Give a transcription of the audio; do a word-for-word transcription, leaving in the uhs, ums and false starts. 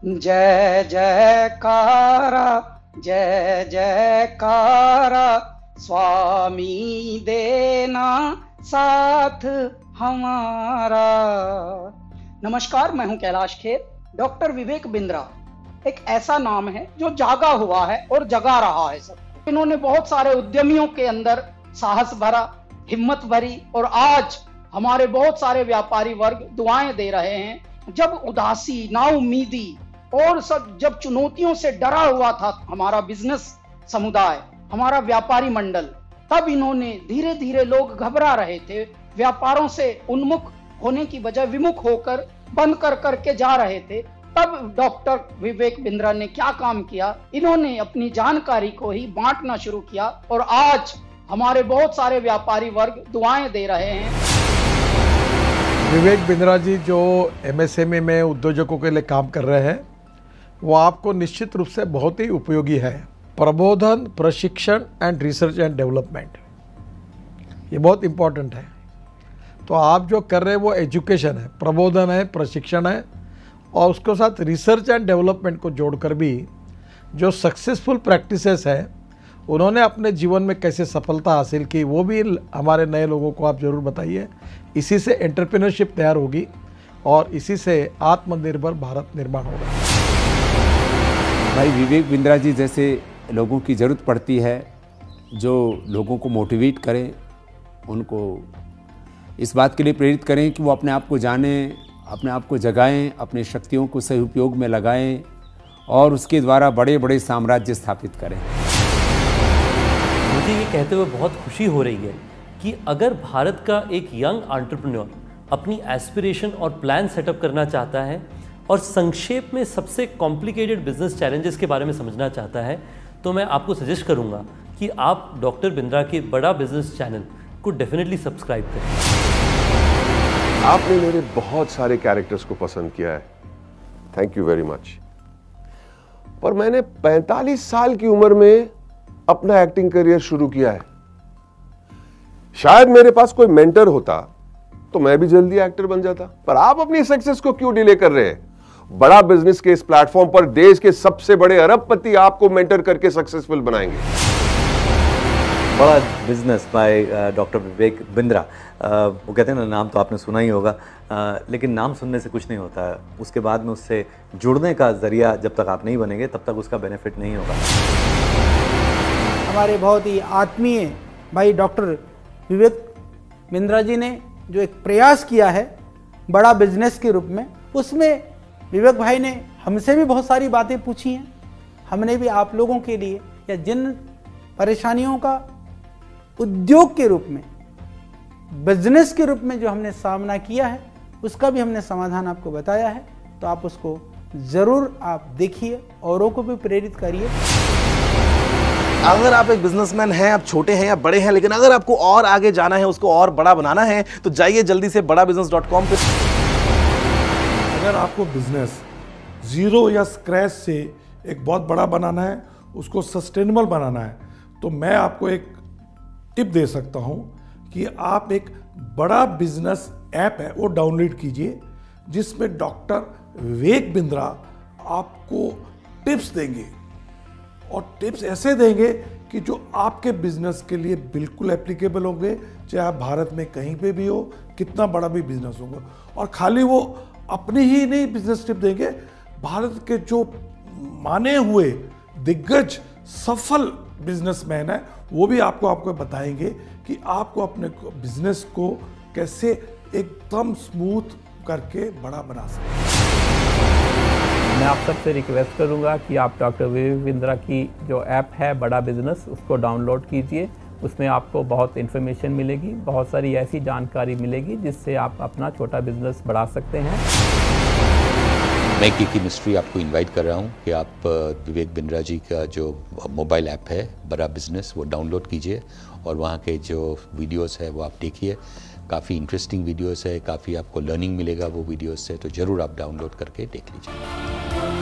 जय जयकारा जय जयकारा, स्वामी देना साथ हमारा। नमस्कार, मैं हूं कैलाश खेर। डॉक्टर विवेक बिंद्रा एक ऐसा नाम है जो जागा हुआ है और जगा रहा है सबको। इन्होंने बहुत सारे उद्यमियों के अंदर साहस भरा, हिम्मत भरी, और आज हमारे बहुत सारे व्यापारी वर्ग दुआएं दे रहे हैं। जब उदासी, नाउमीदी और सब जब चुनौतियों से डरा हुआ था हमारा बिजनेस समुदाय, हमारा व्यापारी मंडल, तब इन्होंने धीरे धीरे, लोग घबरा रहे थे, व्यापारों से उन्मुख होने की बजाय विमुख होकर बंद कर करके जा रहे थे, तब डॉक्टर विवेक बिंद्रा ने क्या काम किया, इन्होंने अपनी जानकारी को ही बांटना शुरू किया और आज हमारे बहुत सारे व्यापारी वर्ग दुआएं दे रहे हैं। विवेक बिंद्रा जी जो एमएसएमई में उद्योजकों के लिए काम कर रहे हैं, वो आपको निश्चित रूप से बहुत ही उपयोगी है। प्रबोधन, प्रशिक्षण एंड रिसर्च एंड डेवलपमेंट, ये बहुत इम्पोर्टेंट है। तो आप जो कर रहे हैं वो एजुकेशन है, प्रबोधन है, प्रशिक्षण है, और उसके साथ रिसर्च एंड डेवलपमेंट को जोड़कर भी जो सक्सेसफुल प्रैक्टिसेस है उन्होंने अपने जीवन में कैसे सफलता हासिल की, वो भी हमारे नए लोगों को आप ज़रूर बताइए। इसी से एंटरप्रेन्योरशिप तैयार होगी और इसी से आत्मनिर्भर भारत निर्माण होगा। भाई विवेक बिंद्रा जी जैसे लोगों की ज़रूरत पड़ती है, जो लोगों को मोटिवेट करें, उनको इस बात के लिए प्रेरित करें कि वो अपने आप को जानें, अपने आप को जगाएं, अपनी शक्तियों को सही उपयोग में लगाएं और उसके द्वारा बड़े बड़े साम्राज्य स्थापित करें। मुझे ये कहते हुए बहुत खुशी हो रही है कि अगर भारत का एक यंग एंटरप्रेन्योर अपनी एस्पिरेशन और प्लान सेटअप करना चाहता है और संक्षेप में सबसे कॉम्प्लिकेटेड बिजनेस चैलेंजेस के बारे में समझना चाहता है, तो मैं आपको सजेस्ट करूंगा कि आप डॉक्टर बिंद्रा के बड़ा बिजनेस चैनल को डेफिनेटली सब्सक्राइब करें। आपने मेरे बहुत सारे कैरेक्टर्स को पसंद किया है, थैंक यू वेरी मच। पर मैंने पैंतालीस साल की उम्र में अपना एक्टिंग करियर शुरू किया है। शायद मेरे पास कोई मेंटर होता तो मैं भी जल्दी एक्टर बन जाता। पर आप अपनी सक्सेस को क्यों डिले कर रहे हैं? बड़ा बिजनेस के इस प्लेटफॉर्म पर देश के सबसे बड़े अरबपति आपको मेंटर करके सक्सेसफुल बनाएंगे। Bada business by doctor Vivek Bindra, वो कहते हैं ना, नाम तो आपने सुना ही होगा, आ, लेकिन नाम सुनने से कुछ नहीं होता है। उसके बाद में उससे जुड़ने का जरिया जब तक आप नहीं बनेंगे तब तक उसका बेनिफिट नहीं होगा। हमारे बहुत ही आत्मीय भाई डॉक्टर विवेक बिंद्रा जी ने जो एक प्रयास किया है बड़ा बिजनेस के रूप में, उसमें विवेक भाई ने हमसे भी बहुत सारी बातें पूछी हैं। हमने भी आप लोगों के लिए, या जिन परेशानियों का उद्योग के रूप में, बिजनेस के रूप में जो हमने सामना किया है, उसका भी हमने समाधान आपको बताया है। तो आप उसको ज़रूर आप देखिए, औरों को भी प्रेरित करिए। अगर आप एक बिजनेसमैन हैं, आप छोटे हैं या बड़े हैं, लेकिन अगर आपको और आगे जाना है, उसको और बड़ा बनाना है, तो जाइए जल्दी से बड़ा बिजनेस डॉट कॉम पे। अगर आपको बिजनेस जीरो या स्क्रैच से एक बहुत बड़ा बनाना है, उसको सस्टेनेबल बनाना है, तो मैं आपको एक टिप दे सकता हूं कि आप एक बड़ा बिजनेस ऐप है वो डाउनलोड कीजिए, जिसमें डॉक्टर विवेक बिंद्रा आपको टिप्स देंगे, और टिप्स ऐसे देंगे कि जो आपके बिजनेस के लिए बिल्कुल एप्लीकेबल होंगे, चाहे आप भारत में कहीं पे भी हो, कितना बड़ा भी बिजनेस होगा। और खाली वो अपने ही नहीं बिजनेस टिप देंगे, भारत के जो माने हुए दिग्गज सफल बिजनेसमैन है वो भी आपको आपको बताएंगे कि आपको अपने बिजनेस को कैसे एकदम स्मूथ करके बड़ा बना सकते। मैं आप सबसे रिक्वेस्ट करूंगा कि आप डॉक्टर विवेक बिंद्रा की जो ऐप है बड़ा बिजनेस, उसको डाउनलोड कीजिए। उसमें आपको बहुत इन्फॉर्मेशन मिलेगी, बहुत सारी ऐसी जानकारी मिलेगी जिससे आप अपना छोटा बिजनेस बढ़ा सकते हैं। मैं की केमिस्ट्री आपको इनवाइट कर रहा हूं कि आप विवेक बिंद्रा जी का जो मोबाइल ऐप है बड़ा बिजनेस, वो डाउनलोड कीजिए और वहाँ के जो वीडियोस है वो आप देखिए। काफ़ी इंटरेस्टिंग वीडियोस है, काफ़ी आपको लर्निंग मिलेगा वो वीडियोस से, तो ज़रूर आप डाउनलोड करके देख लीजिए।